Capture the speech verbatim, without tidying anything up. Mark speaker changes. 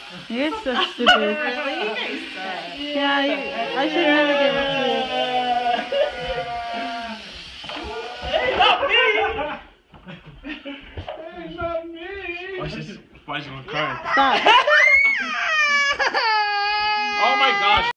Speaker 1: You're so stupid. Yeah, you, I should never give it to you.
Speaker 2: Hey, not me! Hey, not me! Watch this. Watch this. Stop.
Speaker 3: Oh my gosh.